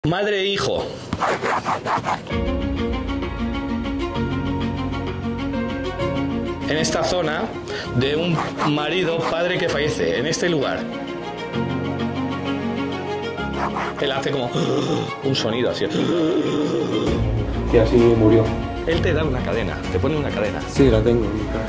Madre e hijo. En esta zona de un marido, padre que fallece, en este lugar. Él hace como un sonido así. Y así murió. Él te da una cadena, te pone una cadena. Sí, la tengo en mi casa.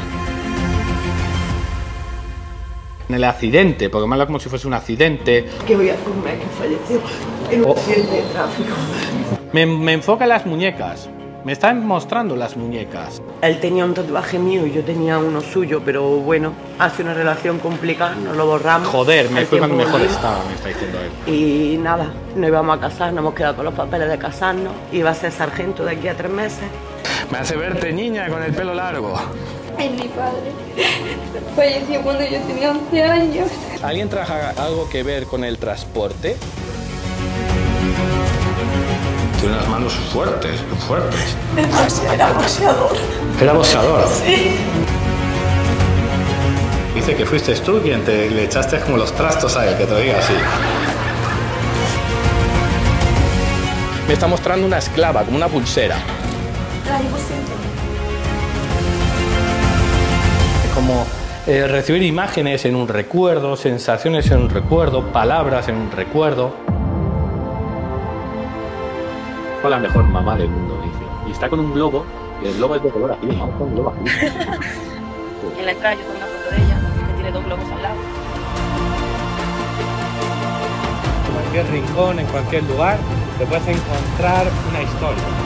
En el accidente, porque me habla como si fuese un accidente. Que hoy hace un mes que falleció en un accidente de tráfico. Me enfoca en las muñecas. Me están mostrando las muñecas. Él tenía un tatuaje mío y yo tenía uno suyo, pero bueno, hace una relación complicada, nos lo borramos. Joder, me fue cuando mejor volvimos. estaba, me está diciendo él. Y nada, nos íbamos a casar, nos hemos quedado con los papeles de casarnos. Iba a ser sargento de aquí a 3 meses. Me hace verte niña con el pelo largo. Es mi padre. Falleció cuando yo tenía 11 años. ¿Alguien trabaja algo que ver con el transporte? Tiene unas manos fuertes, fuertes. Era boxeador. ¿Era boxeador? Sí. Dice que fuiste tú quien le echaste como los trastos a él, que te lo diga así. Me está mostrando una esclava, como una pulsera. La llevo siempre. Es como recibir imágenes en un recuerdo, sensaciones en un recuerdo, palabras en un recuerdo. Fue la mejor mamá del mundo, dice. Y está con un globo, y el globo es de color azul. Vamos con un globo azul. En la entrada yo tengo una foto de ella, que tiene 2 globos al lado. En cualquier rincón, en cualquier lugar, te puedes encontrar una historia.